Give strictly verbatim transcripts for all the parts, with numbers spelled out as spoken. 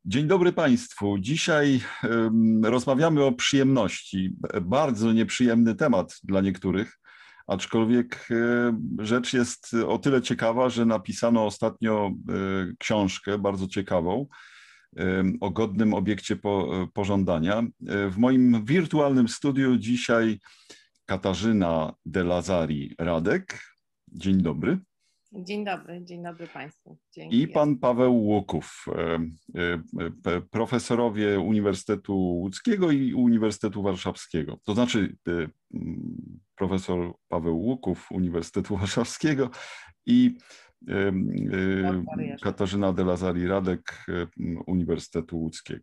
Dzień dobry Państwu. Dzisiaj um, rozmawiamy o przyjemności. Bardzo nieprzyjemny temat dla niektórych, aczkolwiek e, rzecz jest o tyle ciekawa, że napisano ostatnio e, książkę bardzo ciekawą e, o godnym obiekcie po, pożądania. E, w moim wirtualnym studiu dzisiaj Katarzyna De Lazari Radek. Dzień dobry. Dzień dobry, dzień dobry Państwu. Dzięki. I pan Paweł Łuków, profesorowie Uniwersytetu Łódzkiego i Uniwersytetu Warszawskiego. To znaczy profesor Paweł Łuków Uniwersytetu Warszawskiego i Katarzyna De Lazari Radek Uniwersytetu Łódzkiego.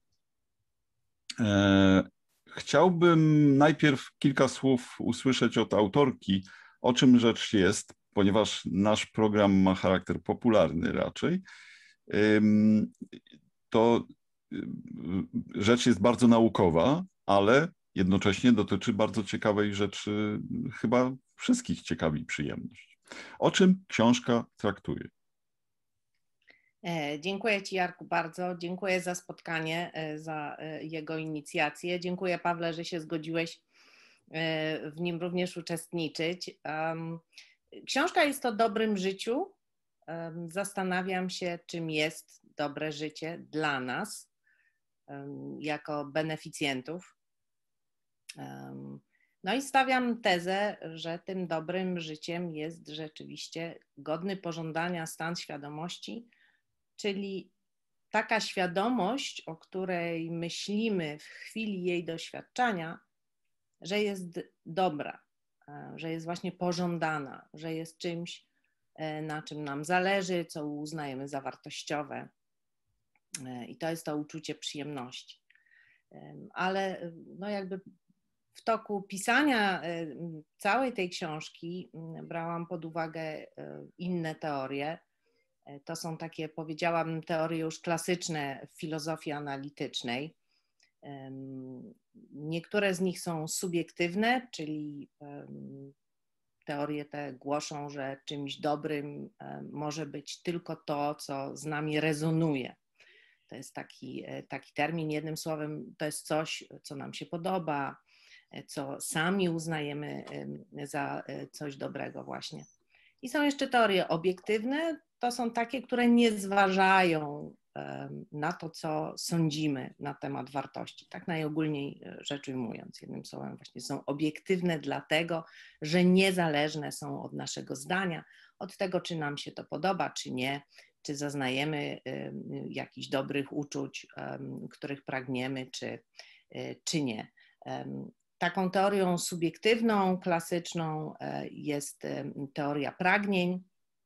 Chciałbym najpierw kilka słów usłyszeć od autorki, o czym rzecz jest, ponieważ nasz program ma charakter popularny raczej, to rzecz jest bardzo naukowa, ale jednocześnie dotyczy bardzo ciekawej rzeczy, chyba wszystkich ciekawi przyjemność. O czym książka traktuje? Dziękuję Ci, Jarku, bardzo. Dziękuję za spotkanie, za jego inicjację. Dziękuję, Pawle, że się zgodziłeś w nim również uczestniczyć. Książka jest o dobrym życiu. Zastanawiam się, czym jest dobre życie dla nas, jako beneficjentów. No i stawiam tezę, że tym dobrym życiem jest rzeczywiście godny pożądania stan świadomości, czyli taka świadomość, o której myślimy w chwili jej doświadczania, że jest dobra, że jest właśnie pożądana, że jest czymś, na czym nam zależy, co uznajemy za wartościowe. I to jest to uczucie przyjemności. Ale no jakby w toku pisania całej tej książki brałam pod uwagę inne teorie. To są takie, powiedziałabym, teorie już klasyczne w filozofii analitycznej. Niektóre z nich są subiektywne, czyli teorie te głoszą, że czymś dobrym może być tylko to, co z nami rezonuje. To jest taki, taki termin, jednym słowem, to jest coś, co nam się podoba, co sami uznajemy za coś dobrego właśnie. I są jeszcze teorie obiektywne, to są takie, które nie zważają na to, co sądzimy na temat wartości, tak najogólniej rzecz ujmując, jednym słowem właśnie są obiektywne dlatego, że niezależne są od naszego zdania, od tego, czy nam się to podoba, czy nie, czy zaznajemy jakichś dobrych uczuć, których pragniemy, czy, czy nie. Taką teorią subiektywną, klasyczną jest teoria pragnień,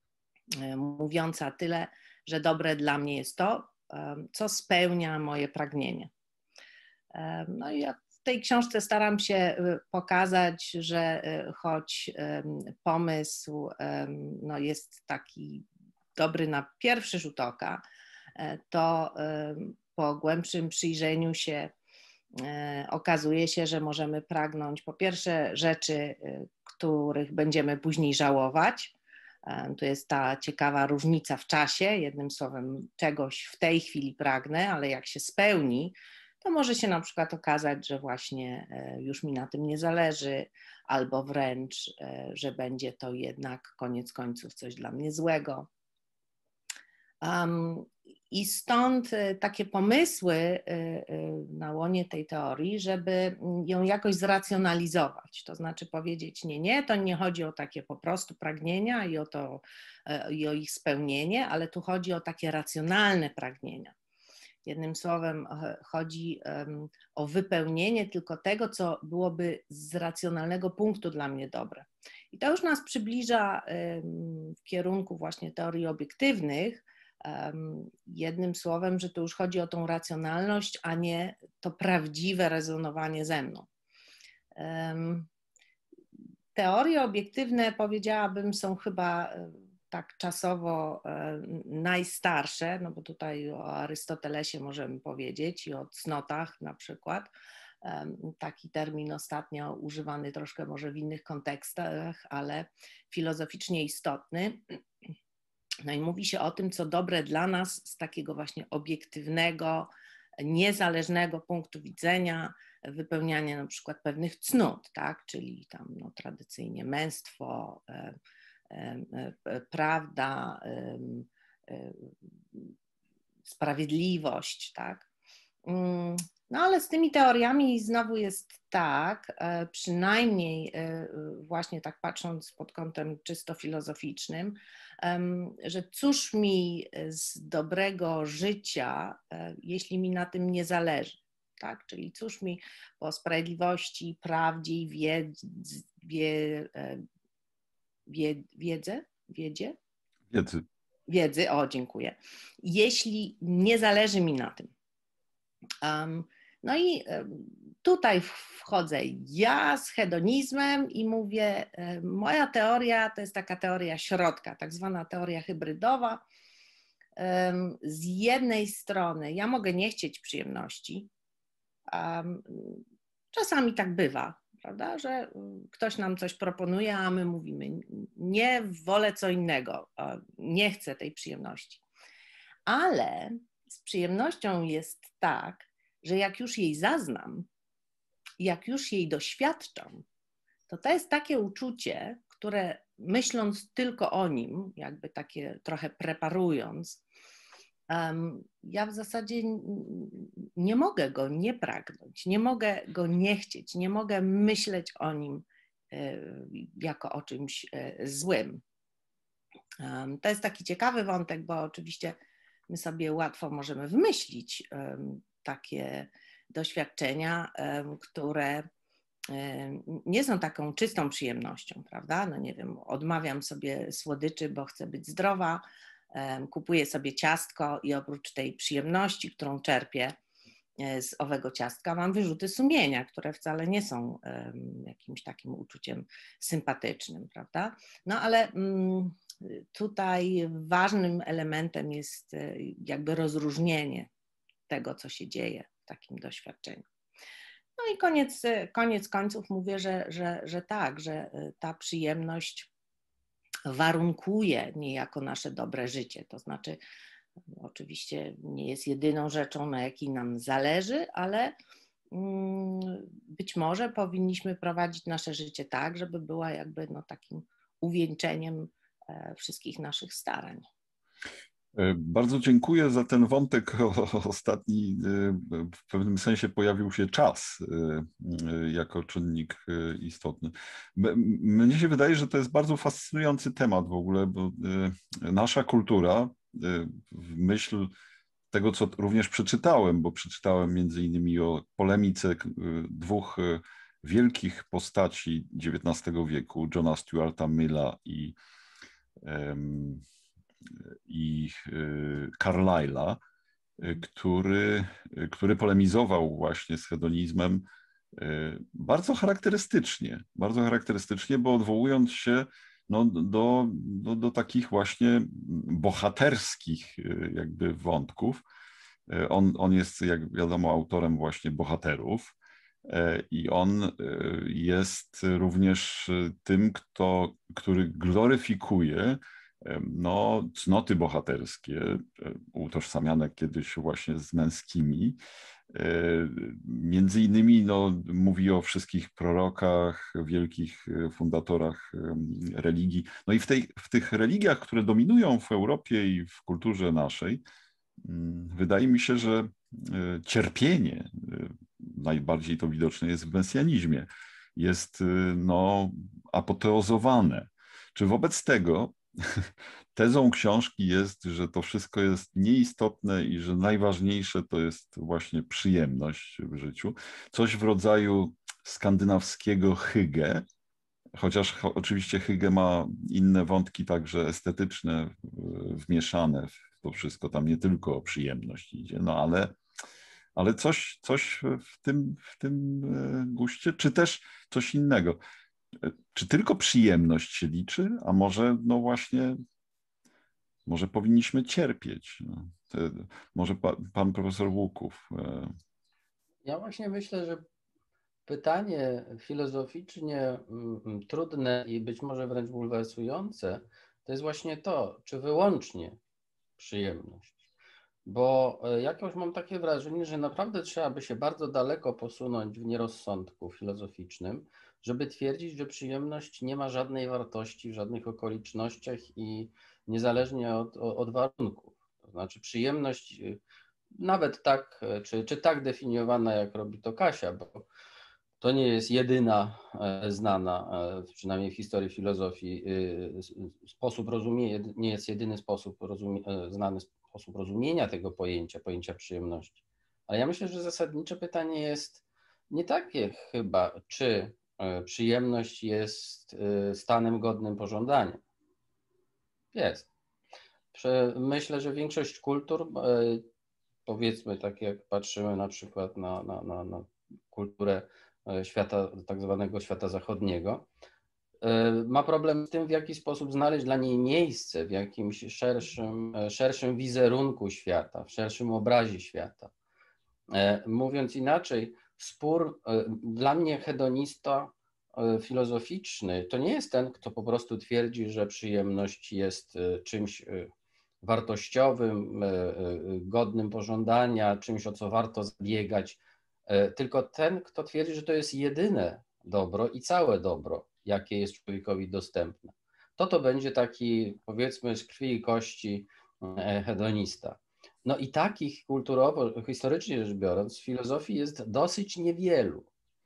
mówiąca tyle, że dobre dla mnie jest to, co spełnia moje pragnienie. No i ja w tej książce staram się pokazać, że choć pomysł no jest taki dobry na pierwszy rzut oka, to po głębszym przyjrzeniu się okazuje się, że możemy pragnąć po pierwsze rzeczy, których będziemy później żałować. Tu jest ta ciekawa różnica w czasie, jednym słowem czegoś w tej chwili pragnę, ale jak się spełni, to może się na przykład okazać, że właśnie już mi na tym nie zależy, albo wręcz, że będzie to jednak koniec końców coś dla mnie złego. Um, I stąd takie pomysły na łonie tej teorii, żeby ją jakoś zracjonalizować, to znaczy powiedzieć nie, nie, to nie chodzi o takie po prostu pragnienia i o, to, i o ich spełnienie, ale tu chodzi o takie racjonalne pragnienia. Jednym słowem chodzi um, o wypełnienie tylko tego, co byłoby z racjonalnego punktu dla mnie dobre. I to już nas przybliża um, w kierunku właśnie teorii obiektywnych, Um, jednym słowem, że to już chodzi o tą racjonalność, a nie to prawdziwe rezonowanie ze mną. Um, teorie obiektywne, powiedziałabym, są chyba tak czasowo um, najstarsze, no bo tutaj o Arystotelesie możemy powiedzieć i o cnotach na przykład. Um, taki termin ostatnio używany troszkę może w innych kontekstach, ale filozoficznie istotny. No i mówi się o tym, co dobre dla nas z takiego właśnie obiektywnego, niezależnego punktu widzenia wypełniania na przykład pewnych cnót, tak? Czyli tam no, tradycyjnie męstwo, e, e, e, prawda, e, e, sprawiedliwość, tak? No ale z tymi teoriami znowu jest tak, e, przynajmniej e, właśnie tak patrząc pod kątem czysto filozoficznym, że cóż mi z dobrego życia, e, jeśli mi na tym nie zależy, tak? Czyli cóż mi po sprawiedliwości, prawdzie i wiedzy, wie, wie, wiedzy, wiedzie? Wiedzy. Wiedzy, o dziękuję, jeśli nie zależy mi na tym. Um, no i tutaj wchodzę ja z hedonizmem i mówię, moja teoria to jest taka teoria środka, tak zwana teoria hybrydowa. Um, z jednej strony ja mogę nie chcieć przyjemności, um, czasami tak bywa, prawda, że ktoś nam coś proponuje, a my mówimy nie, wolę co innego, nie chcę tej przyjemności. Ale z przyjemnością jest tak, że jak już jej zaznam, jak już jej doświadczam, to to jest takie uczucie, które myśląc tylko o nim, jakby takie trochę preparując, um, ja w zasadzie nie mogę go nie pragnąć, nie mogę go nie chcieć, nie mogę myśleć o nim y, jako o czymś y, złym. Um, to jest taki ciekawy wątek, bo oczywiście my sobie łatwo możemy wymyślić um, takie doświadczenia, um, które um, nie są taką czystą przyjemnością, prawda? No nie wiem, odmawiam sobie słodyczy, bo chcę być zdrowa, um, kupuję sobie ciastko i oprócz tej przyjemności, którą czerpię z owego ciastka, mam wyrzuty sumienia, które wcale nie są um, jakimś takim uczuciem sympatycznym, prawda? No ale um, tutaj ważnym elementem jest jakby rozróżnienie tego, co się dzieje w takim doświadczeniu. No i koniec, koniec końców mówię, że, że, że tak, że ta przyjemność warunkuje niejako nasze dobre życie. To znaczy, oczywiście nie jest jedyną rzeczą, na jakiej nam zależy, ale być może powinniśmy prowadzić nasze życie tak, żeby była jakby no takim uwieńczeniem wszystkich naszych starań. Bardzo dziękuję za ten wątek ostatni. W pewnym sensie pojawił się czas jako czynnik istotny. Mnie się wydaje, że to jest bardzo fascynujący temat w ogóle, bo nasza kultura, w myśl tego, co również przeczytałem, bo przeczytałem między innymi o polemice dwóch wielkich postaci dziewiętnastego wieku, Johna Stuarta Milla i um, i Carlyle'a, który, który polemizował właśnie z hedonizmem bardzo charakterystycznie, bardzo charakterystycznie, bo odwołując się no, do, do, do takich właśnie bohaterskich jakby wątków. On, on jest, jak wiadomo, autorem właśnie bohaterów i on jest również tym, kto, który gloryfikuje no, cnoty bohaterskie, utożsamiane kiedyś właśnie z męskimi. Między innymi no, mówi o wszystkich prorokach, wielkich fundatorach religii. No i w, tej, w tych religiach, które dominują w Europie i w kulturze naszej, wydaje mi się, że cierpienie, najbardziej to widoczne jest w mesjanizmie, jest no, apoteozowane. Czy wobec tego tezą książki jest, że to wszystko jest nieistotne i że najważniejsze to jest właśnie przyjemność w życiu. Coś w rodzaju skandynawskiego hygge, chociaż oczywiście hygge ma inne wątki także estetyczne wmieszane w to wszystko. Tam nie tylko o przyjemność idzie, no ale, ale coś, coś w tym, w tym guście, czy też coś innego. Czy tylko przyjemność się liczy, a może no właśnie, może powinniśmy cierpieć? Może pa, pan profesor Łuków. Ja właśnie myślę, że pytanie filozoficznie trudne i być może wręcz bulwersujące to jest właśnie to, czy wyłącznie przyjemność. bo jakoś mam takie wrażenie, że naprawdę trzeba by się bardzo daleko posunąć w nierozsądku filozoficznym, żeby twierdzić, że przyjemność nie ma żadnej wartości w żadnych okolicznościach i niezależnie od, od warunków. To znaczy przyjemność nawet tak, czy, czy tak definiowana, jak robi to Kasia, bo to nie jest jedyna znana, przynajmniej w historii filozofii, sposób rozumienia, nie jest jedyny sposób rozumie, znany sposób rozumienia tego pojęcia, pojęcia przyjemności. Ale ja myślę, że zasadnicze pytanie jest nie takie chyba, czy przyjemność jest stanem godnym pożądania. Jest. Myślę, że większość kultur, powiedzmy tak jak patrzymy na przykład na, na, na, na kulturę świata, tak zwanego świata zachodniego, ma problem z tym, w jaki sposób znaleźć dla niej miejsce w jakimś szerszym, szerszym wizerunku świata, w szerszym obrazie świata. Mówiąc inaczej, spór dla mnie hedonista filozoficzny to nie jest ten, kto po prostu twierdzi, że przyjemność jest czymś wartościowym, godnym pożądania, czymś, o co warto zabiegać, tylko ten, kto twierdzi, że to jest jedyne dobro i całe dobro, jakie jest człowiekowi dostępne. To to będzie taki, powiedzmy, z krwi i kości hedonista. No i takich kulturowo, historycznie rzecz biorąc, w filozofii jest dosyć niewielu.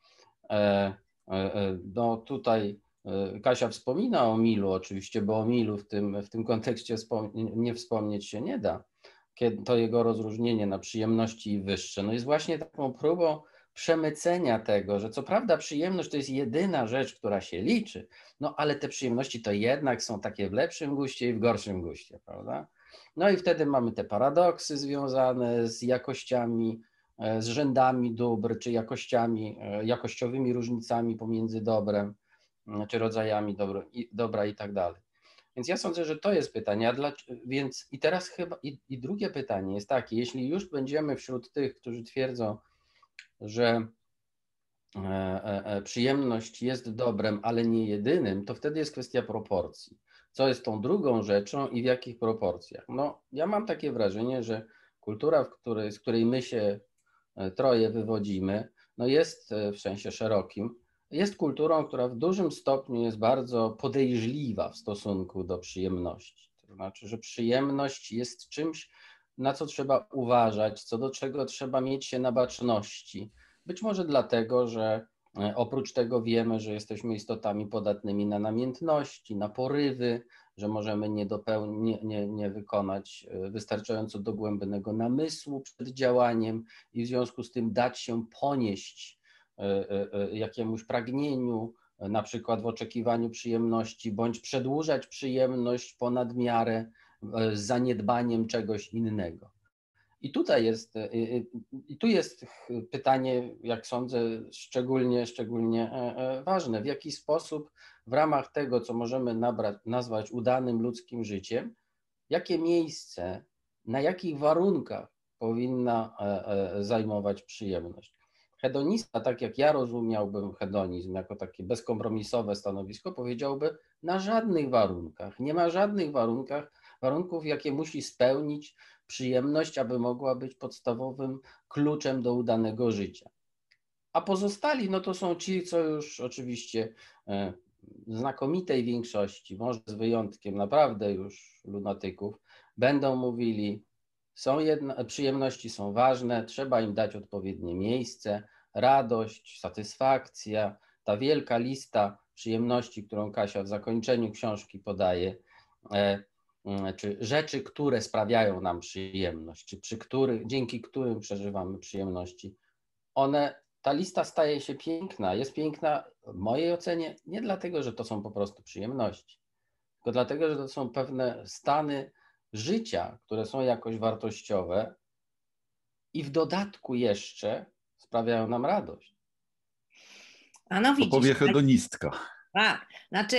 No tutaj Kasia wspomina o Milu oczywiście, bo o Milu w tym, w tym kontekście nie wspomnieć się nie da, kiedy to jego rozróżnienie na przyjemności i wyższe, no jest właśnie taką próbą przemycenia tego, że co prawda przyjemność to jest jedyna rzecz, która się liczy, no ale te przyjemności to jednak są takie w lepszym guście i w gorszym guście, prawda? No i wtedy mamy te paradoksy związane z jakościami, z rzędami dóbr, czy jakościami, jakościowymi różnicami pomiędzy dobrem, czy rodzajami dobra i, dobra i tak dalej. Więc ja sądzę, że to jest pytanie. A dla, więc i teraz chyba, i, i drugie pytanie jest takie, jeśli już będziemy wśród tych, którzy twierdzą, że e, e, przyjemność jest dobrem, ale nie jedynym, to wtedy jest kwestia proporcji. Co jest tą drugą rzeczą i w jakich proporcjach? No, ja mam takie wrażenie, że kultura, w której, z której my się troje wywodzimy, no jest w sensie szerokim, jest kulturą, która w dużym stopniu jest bardzo podejrzliwa w stosunku do przyjemności. To znaczy, że przyjemność jest czymś, na co trzeba uważać, co do czego trzeba mieć się na baczności. Być może dlatego, że oprócz tego wiemy, że jesteśmy istotami podatnymi na namiętności, na porywy, że możemy nie, dopełni, nie, nie, nie wykonać wystarczająco dogłębnego namysłu przed działaniem i w związku z tym dać się ponieść jakiemuś pragnieniu, na przykład w oczekiwaniu przyjemności, bądź przedłużać przyjemność ponad miarę z zaniedbaniem czegoś innego. I tutaj jest, i tu jest pytanie, jak sądzę, szczególnie, szczególnie ważne. W jaki sposób w ramach tego, co możemy nabrać, nazwać udanym ludzkim życiem, jakie miejsce, na jakich warunkach powinna zajmować przyjemność. Hedonista, tak jak ja rozumiałbym hedonizm jako takie bezkompromisowe stanowisko, powiedziałby na żadnych warunkach. Nie ma żadnych warunkach, warunków, jakie musi spełnić przyjemność, aby mogła być podstawowym kluczem do udanego życia. A pozostali, no to są ci, co już oczywiście w znakomitej większości, może z wyjątkiem naprawdę już lunatyków, będą mówili, są jedno, przyjemności są ważne, trzeba im dać odpowiednie miejsce, radość, satysfakcja, ta wielka lista przyjemności, którą Kasia w zakończeniu książki podaje, czy rzeczy, które sprawiają nam przyjemność, czy przy których, dzięki którym przeżywamy przyjemności, one, ta lista staje się piękna. Jest piękna w mojej ocenie nie dlatego, że to są po prostu przyjemności, tylko dlatego, że to są pewne stany życia, które są jakoś wartościowe i w dodatku jeszcze sprawiają nam radość. A no widzisz, to powie hedonistka. Tak, znaczy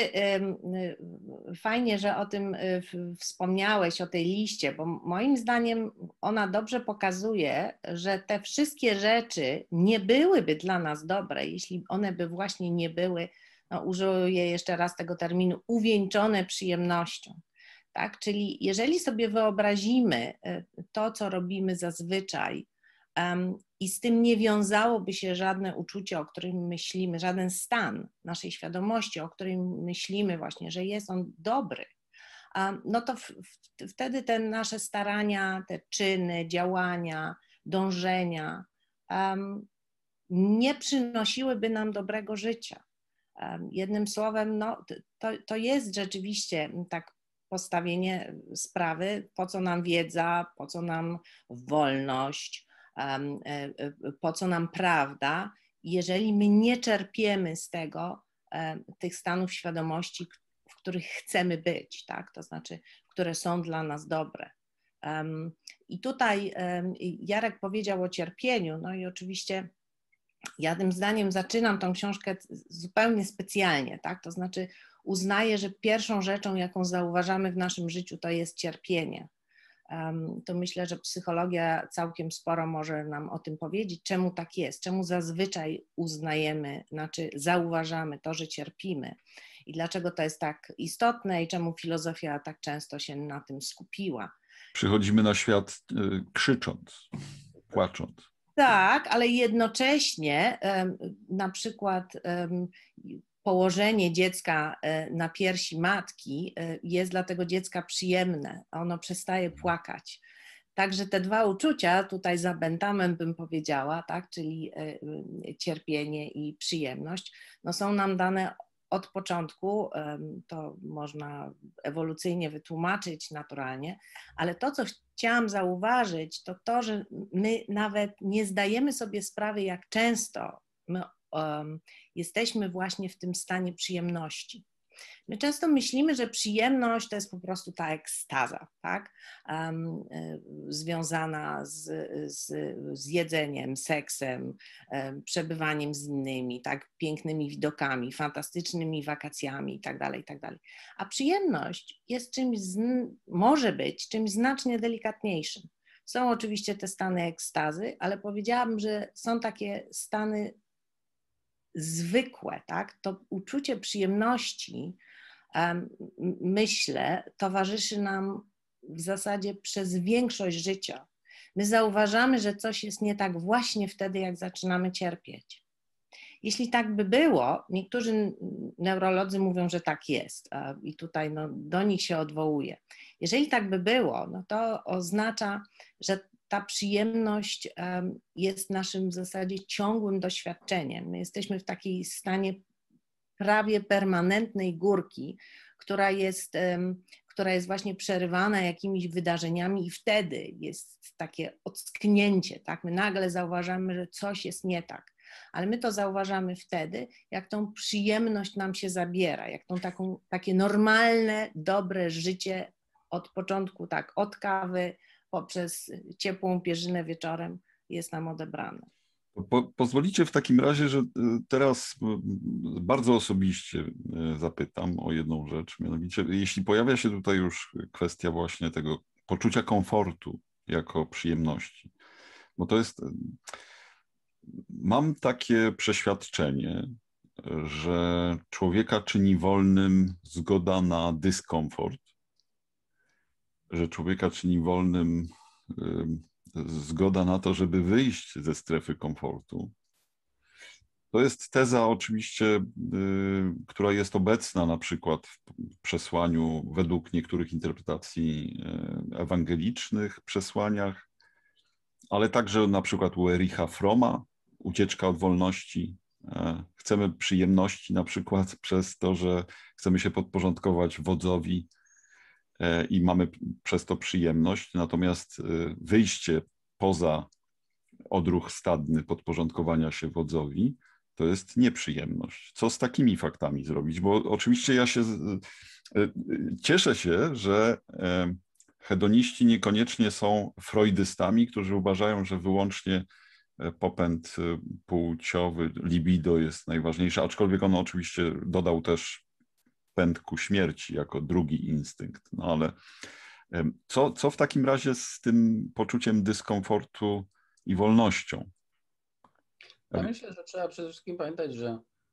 fajnie, że o tym wspomniałeś, o tej liście, bo moim zdaniem ona dobrze pokazuje, że te wszystkie rzeczy nie byłyby dla nas dobre, jeśli one by właśnie nie były, no użyję jeszcze raz tego terminu, uwieńczone przyjemnością. Tak? Czyli jeżeli sobie wyobrazimy to, co robimy zazwyczaj, um, i z tym nie wiązałoby się żadne uczucie, o którym myślimy, żaden stan naszej świadomości, o którym myślimy właśnie, że jest on dobry, um, no to w, w, wtedy te nasze starania, te czyny, działania, dążenia um, nie przynosiłyby nam dobrego życia. Um, jednym słowem, no, to, to jest rzeczywiście tak postawienie sprawy, po co nam wiedza, po co nam wolność, um, po co nam prawda, jeżeli my nie czerpiemy z tego um, tych stanów świadomości, w których chcemy być, tak? To znaczy, które są dla nas dobre. Um, I tutaj um, Jarek powiedział o cierpieniu, no i oczywiście ja tym zdaniem zaczynam tą książkę zupełnie specjalnie, tak? To znaczy uznaję, że pierwszą rzeczą, jaką zauważamy w naszym życiu, to jest cierpienie. Um, to myślę, że psychologia całkiem sporo może nam o tym powiedzieć, czemu tak jest, czemu zazwyczaj uznajemy, znaczy zauważamy to, że cierpimy i dlaczego to jest tak istotne i czemu filozofia tak często się na tym skupiła. Przychodzimy na świat y, krzycząc, płacząc. Tak, ale jednocześnie na przykład położenie dziecka na piersi matki jest dla tego dziecka przyjemne, ono przestaje płakać. Także te dwa uczucia, tutaj za Benthamem bym powiedziała, tak, czyli cierpienie i przyjemność, no są nam dane od początku, to można ewolucyjnie wytłumaczyć naturalnie, ale to, co chciałam zauważyć, to to, że my nawet nie zdajemy sobie sprawy, jak często my um, jesteśmy właśnie w tym stanie przyjemności. My często myślimy, że przyjemność to jest po prostu ta ekstaza, tak? Um, związana z, z, z jedzeniem, seksem, um, przebywaniem z innymi, tak? Pięknymi widokami, fantastycznymi wakacjami itd., itd. A przyjemność jest czymś, może być czymś znacznie delikatniejszym. Są oczywiście te stany ekstazy, ale powiedziałabym, że są takie stany zwykłe, tak? To uczucie przyjemności, um, myślę, towarzyszy nam w zasadzie przez większość życia. My zauważamy, że coś jest nie tak właśnie wtedy, jak zaczynamy cierpieć. Jeśli tak by było, niektórzy neurolodzy mówią, że tak jest i tutaj no, do nich się odwołuje. Jeżeli tak by było, no to oznacza, że ta przyjemność um, jest naszym w zasadzie ciągłym doświadczeniem. My jesteśmy w takiej stanie prawie permanentnej górki, która jest, um, która jest właśnie przerywana jakimiś wydarzeniami i wtedy jest takie ocknięcie, tak? My nagle zauważamy, że coś jest nie tak, ale my to zauważamy wtedy, jak tą przyjemność nam się zabiera, jak tą taką, takie normalne, dobre życie od początku, tak, od kawy, poprzez ciepłą pierzynę wieczorem jest nam odebrane. Po, pozwolicie w takim razie, że teraz bardzo osobiście zapytam o jedną rzecz, mianowicie jeśli pojawia się tutaj już kwestia właśnie tego poczucia komfortu jako przyjemności, bo to jest, mam takie przeświadczenie, że człowieka czyni wolnym zgoda na dyskomfort, że człowieka czyni wolnym zgoda na to, żeby wyjść ze strefy komfortu. To jest teza oczywiście, która jest obecna na przykład w przesłaniu, według niektórych interpretacji ewangelicznych, przesłaniach, ale także na przykład u Ericha Fromma, ucieczka od wolności. Chcemy przyjemności na przykład przez to, że chcemy się podporządkować wodzowi i mamy przez to przyjemność, natomiast wyjście poza odruch stadny podporządkowania się wodzowi to jest nieprzyjemność. Co z takimi faktami zrobić? Bo oczywiście ja się cieszę się, że hedoniści niekoniecznie są freudystami, którzy uważają, że wyłącznie popęd płciowy, libido jest najważniejsze, aczkolwiek on oczywiście dodał też pęd ku śmierci jako drugi instynkt. No ale co, co w takim razie z tym poczuciem dyskomfortu i wolnością? Ja myślę, że trzeba przede wszystkim pamiętać, że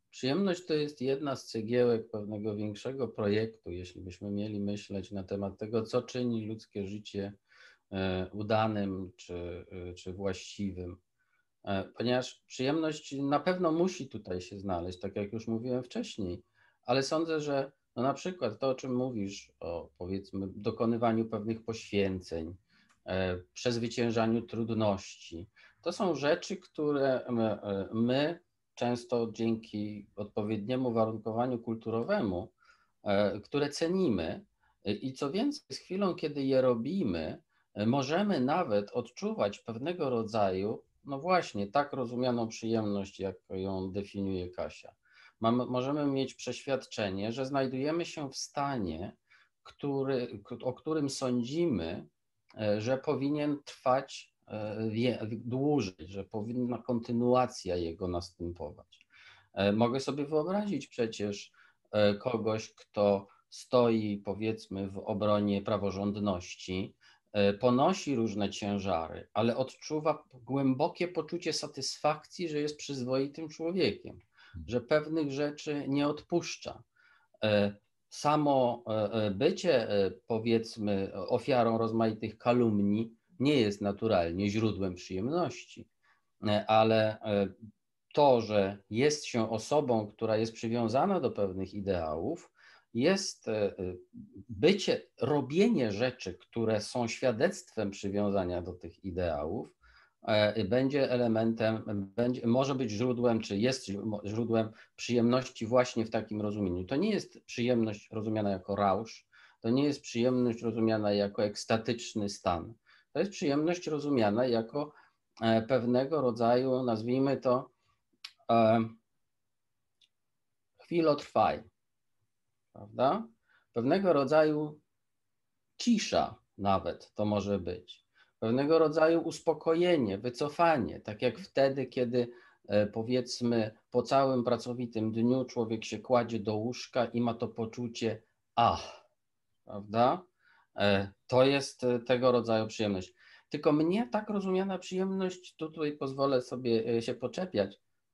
Przyjemność to jest jedna z cegiełek pewnego większego projektu, jeśli byśmy mieli myśleć na temat tego, co czyni ludzkie życie udanym czy, czy właściwym. Ponieważ przyjemność na pewno musi tutaj się znaleźć, tak jak już mówiłem wcześniej, ale sądzę, że no na przykład to, o czym mówisz, o powiedzmy dokonywaniu pewnych poświęceń, przezwyciężaniu trudności, to są rzeczy, które my, my często dzięki odpowiedniemu warunkowaniu kulturowemu, które cenimy i co więcej, z chwilą, kiedy je robimy, możemy nawet odczuwać pewnego rodzaju, no właśnie, tak rozumianą przyjemność, jak ją definiuje Kasia. Mamy, możemy mieć przeświadczenie, że znajdujemy się w stanie, który, o którym sądzimy, że powinien trwać dłużej, że powinna kontynuacja jego następować. Mogę sobie wyobrazić przecież kogoś, kto stoi, powiedzmy, w obronie praworządności, ponosi różne ciężary, ale odczuwa głębokie poczucie satysfakcji, że jest przyzwoitym człowiekiem, że pewnych rzeczy nie odpuszcza. Samo bycie, powiedzmy, ofiarą rozmaitych kalumnii nie jest naturalnie źródłem przyjemności, ale to, że jest się osobą, która jest przywiązana do pewnych ideałów, jest bycie, robienie rzeczy, które są świadectwem przywiązania do tych ideałów, będzie elementem, będzie, może być źródłem, czy jest źródłem przyjemności właśnie w takim rozumieniu. To nie jest przyjemność rozumiana jako rausz, to nie jest przyjemność rozumiana jako ekstatyczny stan. To jest przyjemność rozumiana jako pewnego rodzaju, nazwijmy to, chwilotrwaj, prawda? Pewnego rodzaju cisza nawet to może być. Pewnego rodzaju uspokojenie, wycofanie, tak jak wtedy, kiedy powiedzmy po całym pracowitym dniu człowiek się kładzie do łóżka i ma to poczucie ach, prawda? To jest tego rodzaju przyjemność. Tylko mnie tak rozumiana przyjemność, tutaj pozwolę sobie się poczepiać,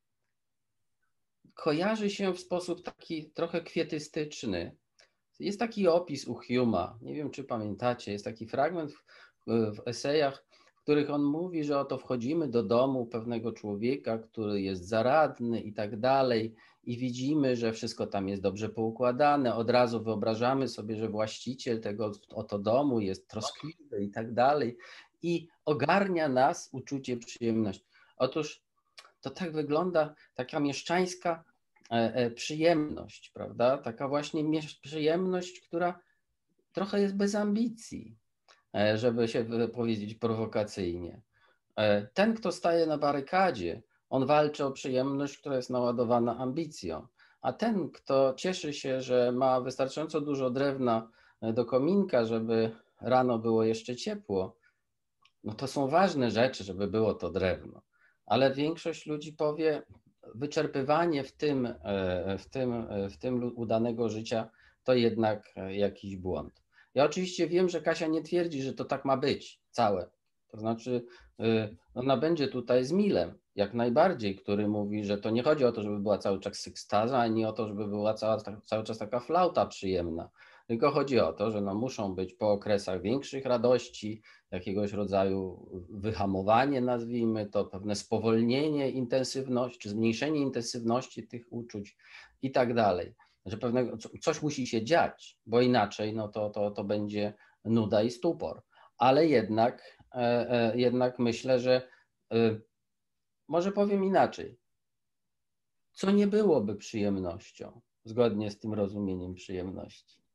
kojarzy się w sposób taki trochę kwietystyczny. Jest taki opis u Hume'a, nie wiem czy pamiętacie, jest taki fragment w, w esejach, w których on mówi, że oto wchodzimy do domu pewnego człowieka, który jest zaradny i tak dalej i widzimy, że wszystko tam jest dobrze poukładane, od razu wyobrażamy sobie, że właściciel tego oto domu jest troskliwy i tak dalej i ogarnia nas uczucie przyjemności. Otóż to tak wygląda taka mieszczańska przyjemność, prawda? Taka właśnie przyjemność, która trochę jest bez ambicji, żeby się powiedzieć prowokacyjnie. Ten, kto staje na barykadzie, on walczy o przyjemność, która jest naładowana ambicją, a ten, kto cieszy się, że ma wystarczająco dużo drewna do kominka, żeby rano było jeszcze ciepło, no to są ważne rzeczy, żeby było to drewno. Ale większość ludzi powie, wyczerpywanie w tym, w tym, w tym udanego życia to jednak jakiś błąd. Ja oczywiście wiem, że Kasia nie twierdzi, że to tak ma być całe. To znaczy ona będzie tutaj z Milem, jak najbardziej, który mówi, że to nie chodzi o to, żeby była cały czas ekstaza, ani o to, żeby była cała, cały czas taka flauta przyjemna. Tylko chodzi o to, że no muszą być po okresach większych radości, jakiegoś rodzaju wyhamowanie, nazwijmy to, pewne spowolnienie intensywności, czy zmniejszenie intensywności tych uczuć i tak dalej. Że pewnego, coś musi się dziać, bo inaczej no to, to, to będzie nuda i stupor. Ale jednak, e, jednak myślę, że e, może powiem inaczej. Co nie byłoby przyjemnością, zgodnie z tym rozumieniem przyjemności?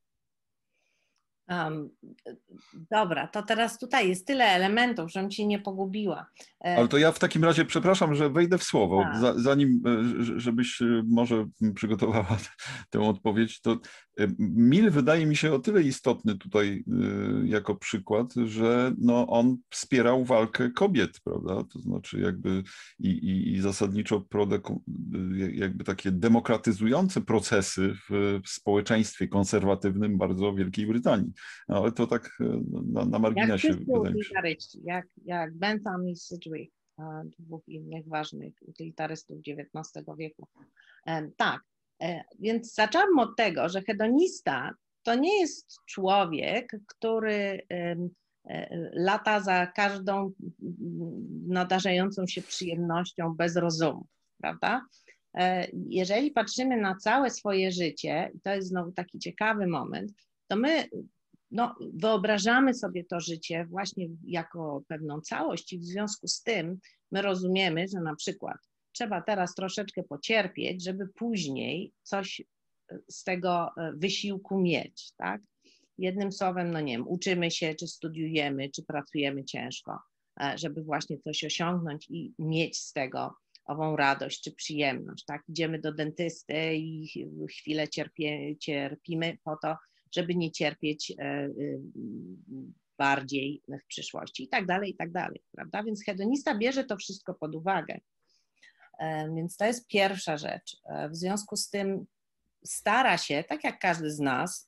Um, dobra, to teraz tutaj jest tyle elementów, żebym się nie pogubiła. Ale to ja w takim razie, przepraszam, że wejdę w słowo, tak. zanim, żebyś może przygotowała tę odpowiedź, to Mill wydaje mi się o tyle istotny tutaj jako przykład, że no on wspierał walkę kobiet, prawda, to znaczy jakby i, i, i zasadniczo prodeku, jakby takie demokratyzujące procesy w, w społeczeństwie konserwatywnym bardzo Wielkiej Brytanii. No, ale to tak na, na marginesie jak wydaje mi się. Jak, jak Bentham i Sidgwick, dwóch innych ważnych utylitarystów dziewiętnastego wieku. Tak, więc zaczęłam od tego, że hedonista to nie jest człowiek, który lata za każdą nadarzającą się przyjemnością bez rozumu, prawda? Jeżeli patrzymy na całe swoje życie, i to jest znowu taki ciekawy moment, to my no, wyobrażamy sobie to życie właśnie jako pewną całość i w związku z tym my rozumiemy, że na przykład trzeba teraz troszeczkę pocierpieć, żeby później coś z tego wysiłku mieć, tak? Jednym słowem, no nie wiem, uczymy się, czy studiujemy, czy pracujemy ciężko, żeby właśnie coś osiągnąć i mieć z tego ową radość czy przyjemność, tak? Idziemy do dentysty i chwilę cierpie, cierpimy po to, żeby nie cierpieć bardziej w przyszłości i tak dalej, i tak dalej, prawda? Więc hedonista bierze to wszystko pod uwagę. Więc to jest pierwsza rzecz. W związku z tym stara się, tak jak każdy z nas,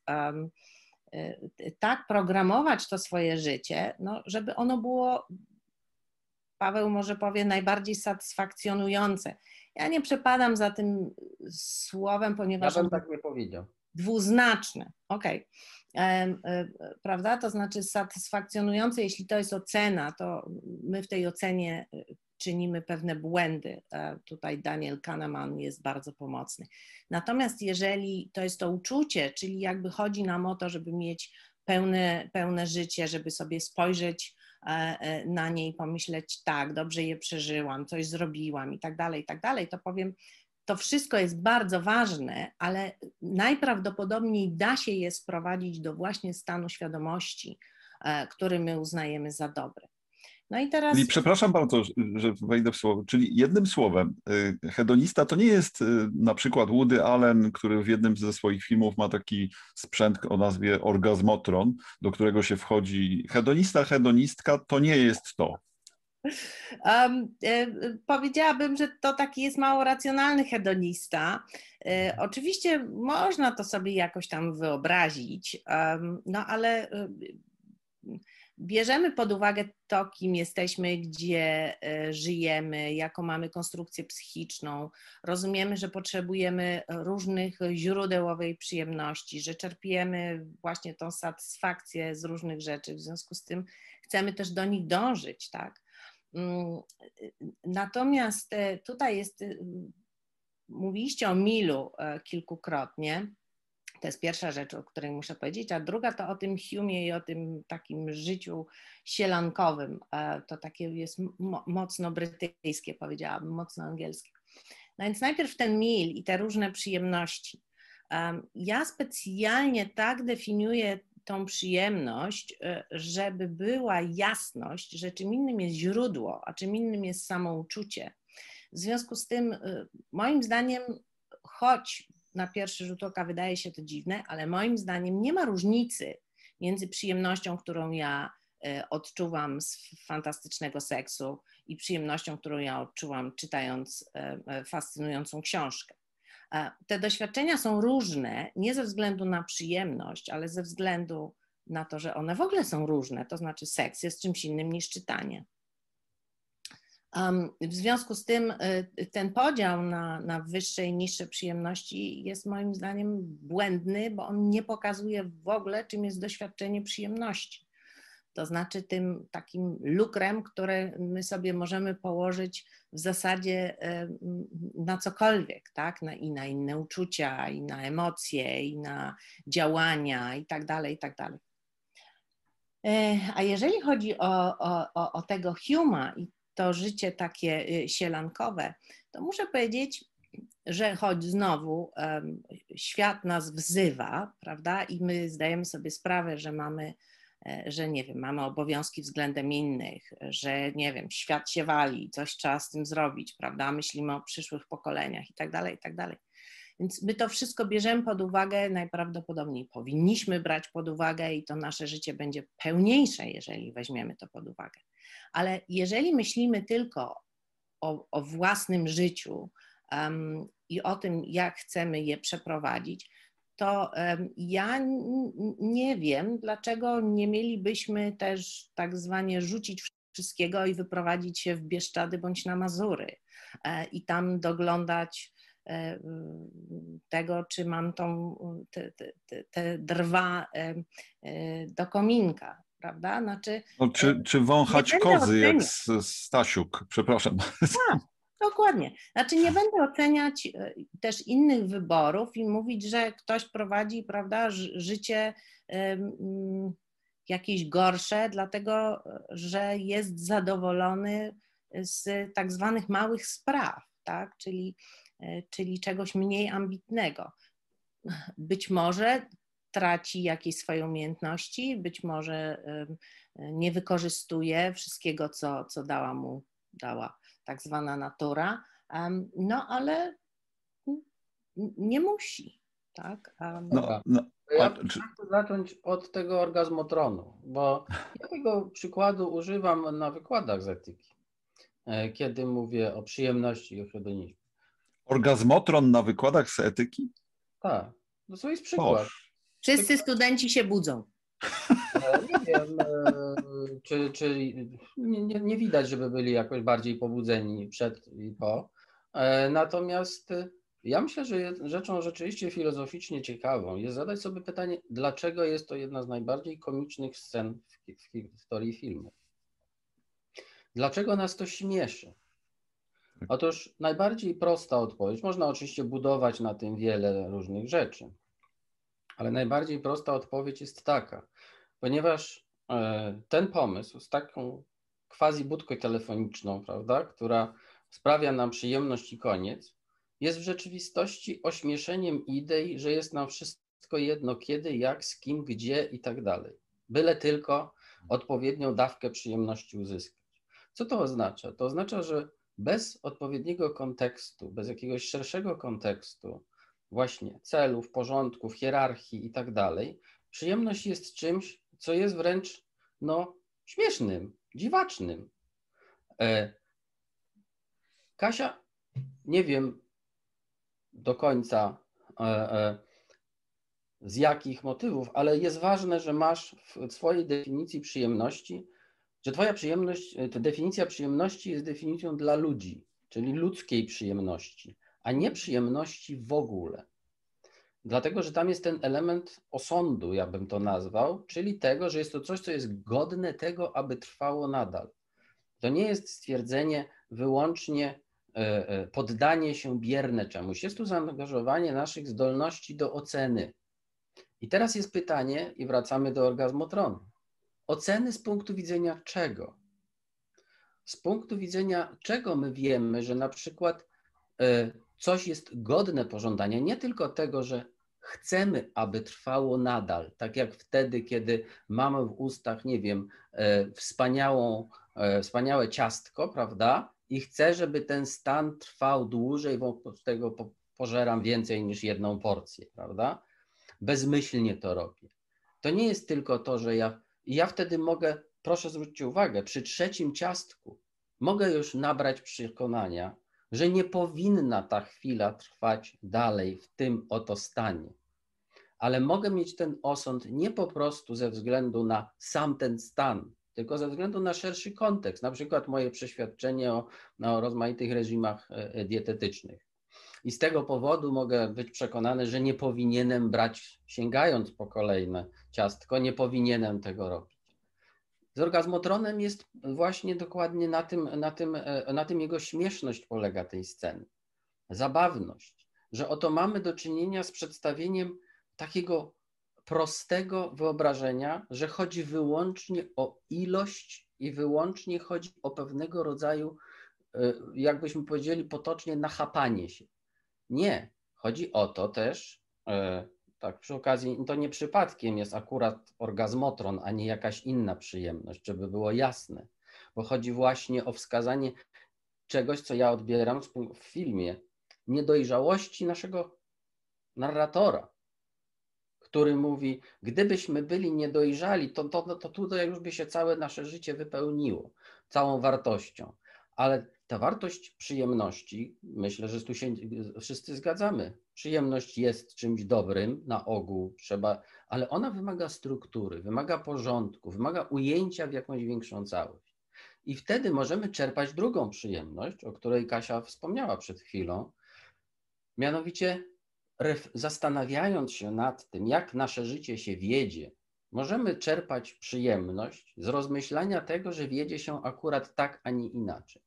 tak programować to swoje życie, no, żeby ono było, Paweł może powie, najbardziej satysfakcjonujące. Ja nie przepadam za tym słowem, ponieważ ja bym tak nie powiedział. Dwuznaczne, okej. Okay. Prawda? To znaczy satysfakcjonujące, jeśli to jest ocena, to my w tej ocenie czynimy pewne błędy. Tutaj Daniel Kahneman jest bardzo pomocny. Natomiast jeżeli to jest to uczucie, czyli jakby chodzi nam o to, żeby mieć pełne, pełne życie, żeby sobie spojrzeć na nie i pomyśleć, tak, dobrze je przeżyłam, coś zrobiłam i tak dalej, i tak dalej, to powiem, to wszystko jest bardzo ważne, ale najprawdopodobniej da się je sprowadzić do właśnie stanu świadomości, który my uznajemy za dobry. No i teraz... Czyli przepraszam bardzo, że wejdę w słowo, czyli jednym słowem, hedonista to nie jest na przykład Woody Allen, który w jednym ze swoich filmów ma taki sprzęt o nazwie orgazmotron, do którego się wchodzi. Hedonista, hedonistka to nie jest to. Um, e, powiedziałabym, że to taki jest mało racjonalny hedonista. E, oczywiście można to sobie jakoś tam wyobrazić, um, no ale e, bierzemy pod uwagę to, kim jesteśmy, gdzie e, żyjemy, jaką mamy konstrukcję psychiczną. Rozumiemy, że potrzebujemy różnych źródeł owej przyjemności, że czerpiemy właśnie tą satysfakcję z różnych rzeczy. W związku z tym chcemy też do nich dążyć, tak? Natomiast tutaj jest, mówiliście o milu kilkukrotnie, to jest pierwsza rzecz, o której muszę powiedzieć, a druga to o tym Hume'ie i o tym takim życiu sielankowym, to takie jest mocno brytyjskie, powiedziałabym, mocno angielskie. No więc najpierw ten mil i te różne przyjemności. Ja specjalnie tak definiuję tą przyjemność, żeby była jasność, że czym innym jest źródło, a czym innym jest samouczucie. W związku z tym, moim zdaniem, choć na pierwszy rzut oka wydaje się to dziwne, ale moim zdaniem nie ma różnicy między przyjemnością, którą ja odczuwam z fantastycznego seksu i przyjemnością, którą ja odczuwam czytając fascynującą książkę. Te doświadczenia są różne nie ze względu na przyjemność, ale ze względu na to, że one w ogóle są różne, to znaczy seks jest czymś innym niż czytanie. W związku z tym ten podział na, na wyższe i niższe przyjemności jest moim zdaniem błędny, bo on nie pokazuje w ogóle, czym jest doświadczenie przyjemności. To znaczy tym takim lukrem, które my sobie możemy położyć w zasadzie na cokolwiek, tak? Na, i na inne uczucia, i na emocje, i na działania, i tak dalej, i tak dalej. A jeżeli chodzi o, o, o tego Hume'a i to życie takie sielankowe, to muszę powiedzieć, że choć znowu um, świat nas wzywa, prawda, i my zdajemy sobie sprawę, że mamy że nie wiem, mamy obowiązki względem innych, że nie wiem, świat się wali, coś trzeba z tym zrobić, prawda, myślimy o przyszłych pokoleniach i tak dalej, i tak dalej. Więc my to wszystko bierzemy pod uwagę, najprawdopodobniej powinniśmy brać pod uwagę i to nasze życie będzie pełniejsze, jeżeli weźmiemy to pod uwagę. Ale jeżeli myślimy tylko o, o własnym życiu um, i o tym, jak chcemy je przeprowadzić, to ja nie wiem, dlaczego nie mielibyśmy też tak zwanie rzucić wszystkiego i wyprowadzić się w Bieszczady bądź na Mazury i tam doglądać tego, czy mam tą, te, te, te drwa do kominka, prawda? Znaczy, no, czy, czy wąchać będę kozy jak oceniać. z, Stasiuk, przepraszam. Tak, dokładnie. Znaczy nie będę oceniać też innych wyborów i mówić, że ktoś prowadzi, prawda, życie um, jakieś gorsze, dlatego że jest zadowolony z tak zwanych małych spraw, tak? czyli, czyli czegoś mniej ambitnego. Być może traci jakieś swoje umiejętności, być może nie wykorzystuje wszystkiego, co, co dała mu dała tak zwana natura, no ale nie musi. Tak? Dobra. No, no, Ja a, czy, chcę zacząć od tego orgazmotronu, bo ja tego przykładu używam na wykładach z etyki, kiedy mówię o przyjemności i o hedonizmie. orgazmotron na wykładach z etyki? Tak, to jest przykład. Boż. Wszyscy studenci się budzą. Nie wiem, czy, czy nie, nie widać, żeby byli jakoś bardziej pobudzeni przed i po. Natomiast ja myślę, że rzeczą rzeczywiście filozoficznie ciekawą jest zadać sobie pytanie, dlaczego jest to jedna z najbardziej komicznych scen w, w historii filmu. Dlaczego nas to śmieszy? Otóż najbardziej prosta odpowiedź, można oczywiście budować na tym wiele różnych rzeczy, ale najbardziej prosta odpowiedź jest taka, ponieważ ten pomysł z taką quasi-budką telefoniczną, prawda, która sprawia nam przyjemność i koniec, jest w rzeczywistości ośmieszeniem idei, że jest nam wszystko jedno kiedy, jak, z kim, gdzie i tak dalej. Byle tylko odpowiednią dawkę przyjemności uzyskać. Co to oznacza? To oznacza, że bez odpowiedniego kontekstu, bez jakiegoś szerszego kontekstu, właśnie celów, porządków, hierarchii i tak dalej, przyjemność jest czymś, co jest wręcz no, śmiesznym, dziwacznym. E, Kasia, nie wiem do końca e, e, z jakich motywów, ale jest ważne, że masz w swojej definicji przyjemności, że twoja przyjemność, ta definicja przyjemności jest definicją dla ludzi, czyli ludzkiej przyjemności, a nie przyjemności w ogóle. Dlatego, że tam jest ten element osądu, ja bym to nazwał, czyli tego, że jest to coś, co jest godne tego, aby trwało nadal. To nie jest stwierdzenie wyłącznie poddanie się bierne czemuś. Jest tu zaangażowanie naszych zdolności do oceny. I teraz jest pytanie, i wracamy do orgazmotronu. Oceny z punktu widzenia czego? Z punktu widzenia czego my wiemy, że na przykład coś jest godne pożądania, nie tylko tego, że chcemy, aby trwało nadal, tak jak wtedy, kiedy mamy w ustach, nie wiem, wspaniałą, wspaniałe ciastko, prawda? I chcę, żeby ten stan trwał dłużej, bo z tego pożeram więcej niż jedną porcję, prawda? Bezmyślnie to robię. To nie jest tylko to, że ja, ja wtedy mogę, proszę zwróćcie uwagę, przy trzecim ciastku mogę już nabrać przekonania, że nie powinna ta chwila trwać dalej w tym oto stanie. Ale mogę mieć ten osąd nie po prostu ze względu na sam ten stan, tylko ze względu na szerszy kontekst, na przykład moje przeświadczenie o, o rozmaitych reżimach dietetycznych. I z tego powodu mogę być przekonany, że nie powinienem brać, sięgając po kolejne ciastko, nie powinienem tego robić. Z orgazmotronem jest właśnie dokładnie na tym, na tym, na tym jego śmieszność polega tej sceny. Zabawność, że oto mamy do czynienia z przedstawieniem takiego prostego wyobrażenia, że chodzi wyłącznie o ilość i wyłącznie chodzi o pewnego rodzaju, jakbyśmy powiedzieli potocznie, nachapanie się. Nie, chodzi o to też, tak przy okazji, to nie przypadkiem jest akurat orgazmotron, a nie jakaś inna przyjemność, żeby było jasne, bo chodzi właśnie o wskazanie czegoś, co ja odbieram w filmie, niedojrzałości naszego narratora, który mówi, gdybyśmy byli niedojrzali, to, to, to tutaj już by się całe nasze życie wypełniło, całą wartością, ale ta wartość przyjemności, myślę, że tu się wszyscy zgadzamy. Przyjemność jest czymś dobrym, na ogół trzeba, ale ona wymaga struktury, wymaga porządku, wymaga ujęcia w jakąś większą całość. I wtedy możemy czerpać drugą przyjemność, o której Kasia wspomniała przed chwilą, Mianowicie zastanawiając się nad tym, jak nasze życie się wiedzie, możemy czerpać przyjemność z rozmyślania tego, że wiedzie się akurat tak, a nie inaczej.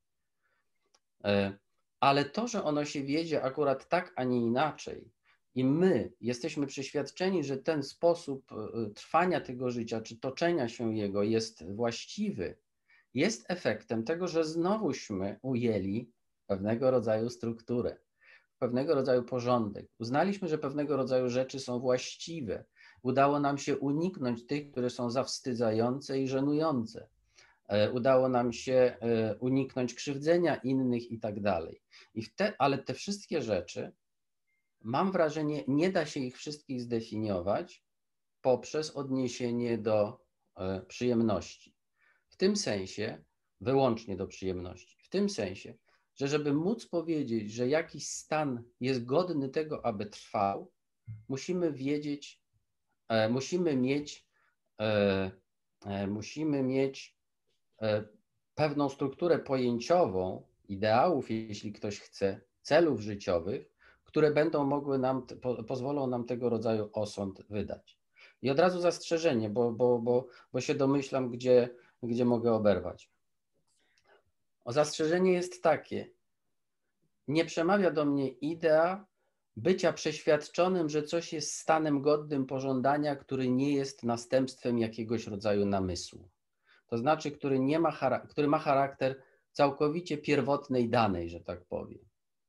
Ale to, że ono się wiedzie akurat tak, a nie inaczej i my jesteśmy przeświadczeni, że ten sposób trwania tego życia, czy toczenia się jego jest właściwy, jest efektem tego, że znowuśmy ujęli pewnego rodzaju strukturę, pewnego rodzaju porządek. Uznaliśmy, że pewnego rodzaju rzeczy są właściwe. Udało nam się uniknąć tych, które są zawstydzające i żenujące. Udało nam się uniknąć krzywdzenia innych i tak dalej. I te, ale te wszystkie rzeczy, mam wrażenie, nie da się ich wszystkich zdefiniować poprzez odniesienie do przyjemności. W tym sensie, wyłącznie do przyjemności, w tym sensie, że żeby móc powiedzieć, że jakiś stan jest godny tego, aby trwał, musimy wiedzieć, e, musimy mieć, e, e, musimy mieć e, pewną strukturę pojęciową, ideałów, jeśli ktoś chce, celów życiowych, które będą mogły nam, po, pozwolą nam tego rodzaju osąd wydać. I od razu zastrzeżenie, bo, bo, bo, bo się domyślam, gdzie, gdzie mogę oberwać. O, zastrzeżenie jest takie: nie przemawia do mnie idea bycia przeświadczonym, że coś jest stanem godnym pożądania, który nie jest następstwem jakiegoś rodzaju namysłu. To znaczy, który, nie ma, który ma charakter całkowicie pierwotnej danej, że tak powiem.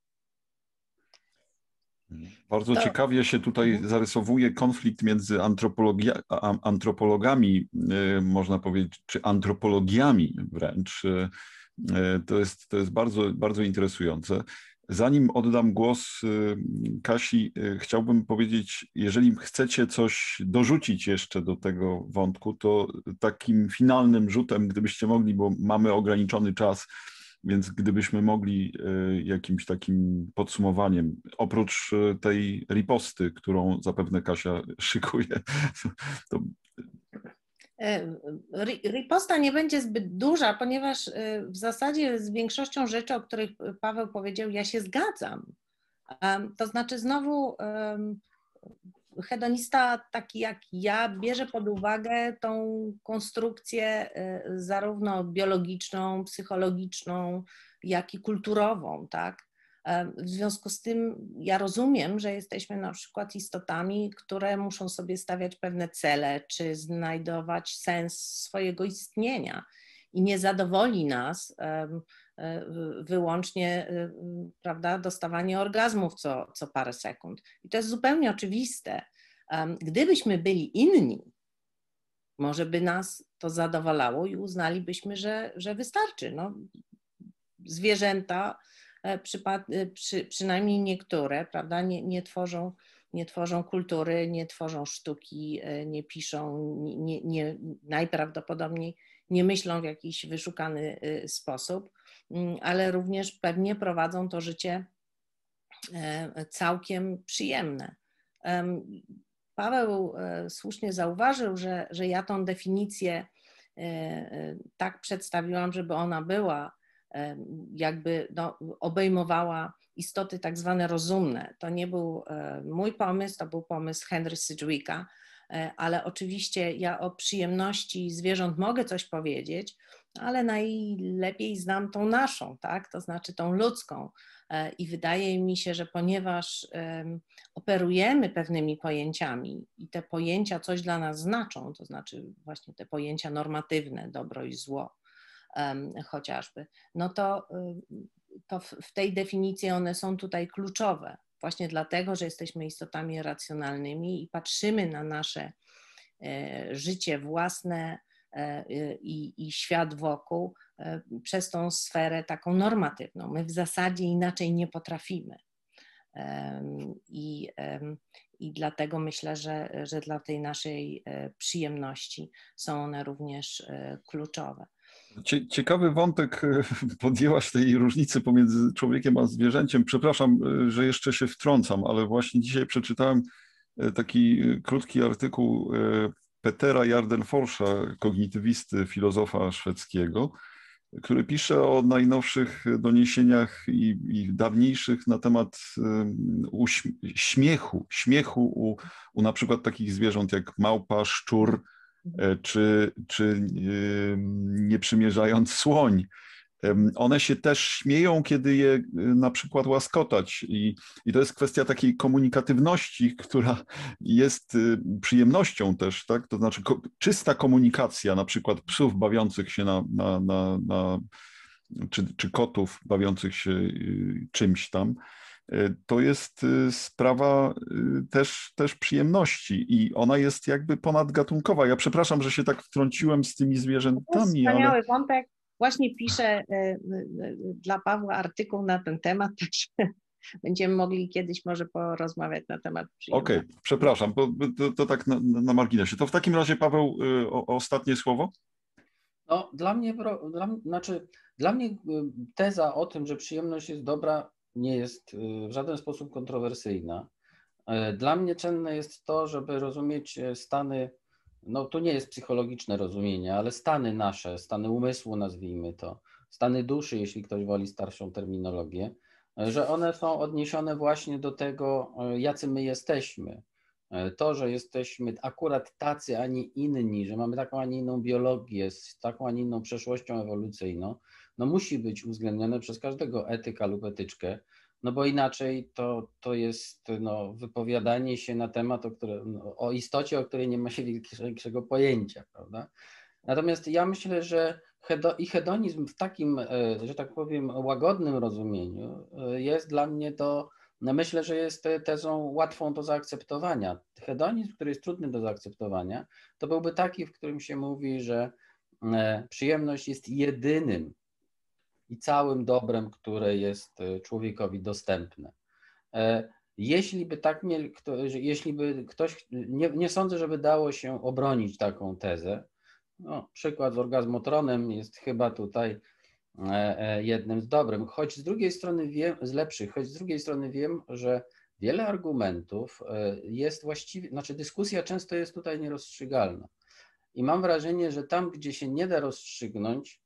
Bardzo To... ciekawie się tutaj zarysowuje konflikt między antropologia, antropologami, można powiedzieć, czy antropologiami wręcz. To jest, to jest bardzo, bardzo interesujące. Zanim oddam głos Kasi, chciałbym powiedzieć, jeżeli chcecie coś dorzucić jeszcze do tego wątku, to takim finalnym rzutem, gdybyście mogli, bo mamy ograniczony czas, więc gdybyśmy mogli jakimś takim podsumowaniem, oprócz tej riposty, którą zapewne Kasia szykuje, to... Riposta nie będzie zbyt duża, ponieważ w zasadzie z większością rzeczy, o których Paweł powiedział, ja się zgadzam. To znaczy znowu hedonista taki jak ja bierze pod uwagę tą konstrukcję zarówno biologiczną, psychologiczną, jak i kulturową, tak? W związku z tym ja rozumiem, że jesteśmy na przykład istotami, które muszą sobie stawiać pewne cele, czy znajdować sens swojego istnienia i nie zadowoli nas wyłącznie, prawda, dostawanie orgazmów co, co parę sekund. I to jest zupełnie oczywiste. Gdybyśmy byli inni, może by nas to zadowalało i uznalibyśmy, że, że wystarczy. No, zwierzęta, przy, przynajmniej niektóre, prawda, nie, nie, tworzą, nie tworzą kultury, nie tworzą sztuki, nie piszą, nie, nie, najprawdopodobniej nie myślą w jakiś wyszukany sposób, ale również pewnie prowadzą to życie całkiem przyjemne. Paweł słusznie zauważył, że, że ja tą definicję tak przedstawiłam, żeby ona była jakby no, obejmowała istoty tak zwane rozumne. To nie był mój pomysł, to był pomysł Henry Sidgwicka, ale oczywiście ja o przyjemności zwierząt mogę coś powiedzieć, ale najlepiej znam tą naszą, tak? To znaczy tą ludzką. I wydaje mi się, że ponieważ operujemy pewnymi pojęciami i te pojęcia coś dla nas znaczą, to znaczy właśnie te pojęcia normatywne, dobro i zło, chociażby, no to, to w tej definicji one są tutaj kluczowe. Właśnie dlatego, że jesteśmy istotami racjonalnymi i patrzymy na nasze życie własne i, i świat wokół przez tą sferę taką normatywną. My w zasadzie inaczej nie potrafimy. I, i dlatego myślę, że, że dla tej naszej przyjemności są one również kluczowe. Ciekawy wątek podjęłaś tej różnicy pomiędzy człowiekiem a zwierzęciem. Przepraszam, że jeszcze się wtrącam, ale właśnie dzisiaj przeczytałem taki krótki artykuł Petera Jardenforsza, kognitywisty, filozofa szwedzkiego, który pisze o najnowszych doniesieniach i, i dawniejszych na temat uśm- śmiechu, śmiechu u, u na przykład takich zwierząt jak małpa, szczur, czy, czy nie przymierzając słoń. One się też śmieją, kiedy je na przykład łaskotać i, i to jest kwestia takiej komunikatywności, która jest przyjemnością też, tak? To znaczy ko- czysta komunikacja na przykład psów bawiących się na, na, na, na czy, czy kotów bawiących się czymś tam. To jest sprawa też, też przyjemności i ona jest jakby ponadgatunkowa. Ja przepraszam, że się tak wtrąciłem z tymi zwierzętami, Wspaniały ale... wątek. Właśnie piszę dla Pawła artykuł na ten temat, także będziemy mogli kiedyś może porozmawiać na temat przyjemności. Okej, okay, przepraszam, bo to, to tak na, na marginesie. To w takim razie, Paweł, o, o ostatnie słowo? No, dla mnie, dla, znaczy, dla mnie teza o tym, że przyjemność jest dobra, nie jest w żaden sposób kontrowersyjna. Dla mnie cenne jest to, żeby rozumieć stany, no to nie jest psychologiczne rozumienie, ale stany nasze, stany umysłu, nazwijmy to, stany duszy, jeśli ktoś woli starszą terminologię, że one są odniesione właśnie do tego, jacy my jesteśmy. To, że jesteśmy akurat tacy, a nie inni, że mamy taką, a nie inną biologię, z taką, a nie inną przeszłością ewolucyjną, no musi być uwzględnione przez każdego etyka lub etyczkę, no bo inaczej to, to jest no, wypowiadanie się na temat, o, które, no, o istocie, o której nie ma się większego pojęcia, prawda? Natomiast ja myślę, że hedo, i hedonizm w takim, że tak powiem, łagodnym rozumieniu jest dla mnie to, no myślę, że jest tezą łatwą do zaakceptowania. Hedonizm, który jest trudny do zaakceptowania, to byłby taki, w którym się mówi, że przyjemność jest jedynym i całym dobrem, które jest człowiekowi dostępne. Jeśli by tak mieli, jeśli by ktoś, nie, nie sądzę, żeby dało się obronić taką tezę. No, przykład z orgazmotronem jest chyba tutaj jednym z dobrym, choć z drugiej strony wiem, z lepszych, choć z drugiej strony wiem, że wiele argumentów jest właściwie, znaczy dyskusja często jest tutaj nierozstrzygalna. I mam wrażenie, że tam, gdzie się nie da rozstrzygnąć,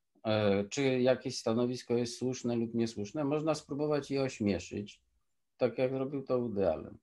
czy jakieś stanowisko jest słuszne lub niesłuszne, można spróbować je ośmieszyć, tak jak zrobił to Woody Allen.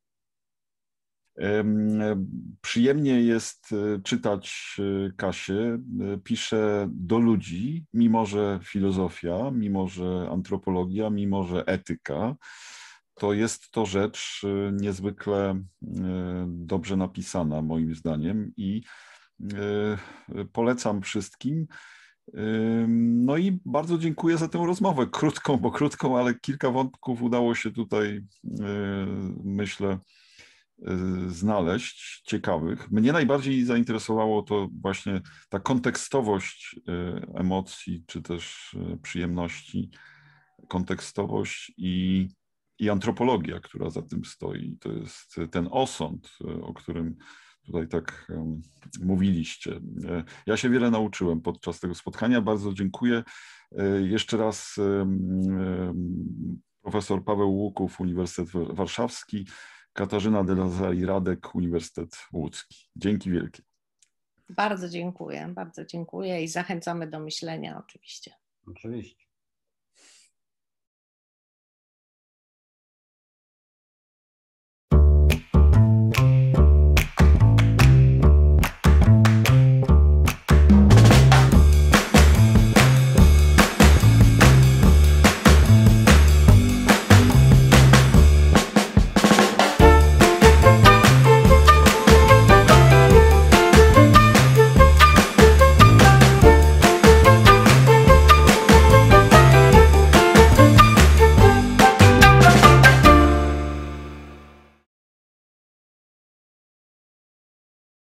Przyjemnie jest czytać Kasię. Pisze do ludzi, mimo że filozofia, mimo że antropologia, mimo że etyka, to jest to rzecz niezwykle dobrze napisana moim zdaniem i polecam wszystkim. No i bardzo dziękuję za tę rozmowę. Krótką, bo krótką, ale kilka wątków udało się tutaj, myślę, znaleźć ciekawych. Mnie najbardziej zainteresowało to właśnie ta kontekstowość emocji, czy też przyjemności, kontekstowość i, i antropologia, która za tym stoi. To jest ten osąd, o którym tutaj tak um, mówiliście. Ja się wiele nauczyłem podczas tego spotkania. Bardzo dziękuję. Jeszcze raz um, profesor Paweł Łuków, Uniwersytet Warszawski, Katarzyna de Lazarii-Radek, Uniwersytet Łódzki. Dzięki wielkie. Bardzo dziękuję, bardzo dziękuję i zachęcamy do myślenia oczywiście. Oczywiście.